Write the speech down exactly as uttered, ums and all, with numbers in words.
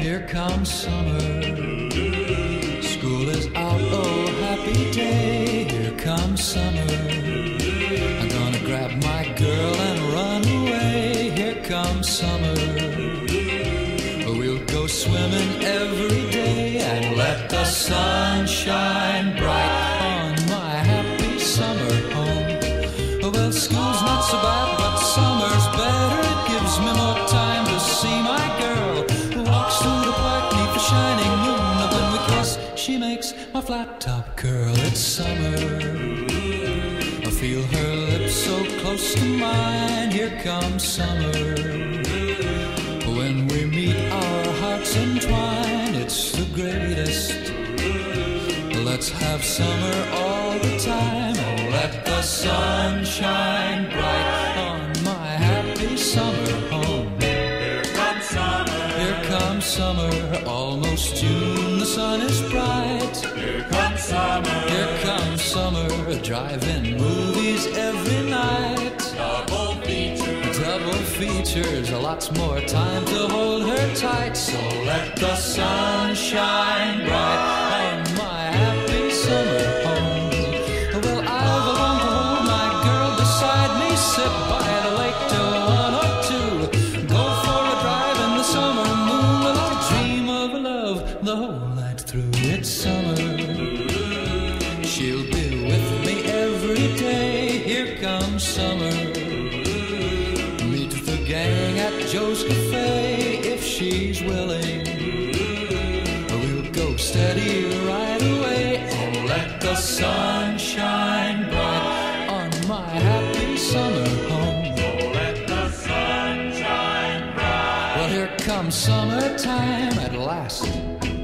here comes summer. School is out, oh happy day, here comes summer. I'm gonna grab my girl and run away, here comes summer. We'll go swimming every day and let the sun shine bright on my happy summer home. Well, school's not so bad, but summer's better. It gives me more time to see my girl who walks through the park neath the shining moon. When we kiss, she makes my flat top curl. It's summer. I feel her lips so close to mine. Here comes summer. When we meet, our hearts entwine. It's the greatest. Let's have summer all the time and let the sun shine bright on my happy summer home. Here comes summer. Here comes summer. Almost June, the sun is bright. Here comes summer. Here comes summer. Drive-in movies every night. Double features. Double features. Lots more time to hold her tight. So let the sun shine bright on my happy summer home. Well, I've longed to hold my girl beside me, sit by the lake till one or two, go for a drive in the summer moon. Well, I dream of love the whole night through. It's summer. She'll be with me every day. Here comes summer. Meet the gang at Joe's Cafe if she's willing. We'll go steady right away and let the sun shine bright on my happy summer home. So let the sun shine bright. Well, here comes summertime at last.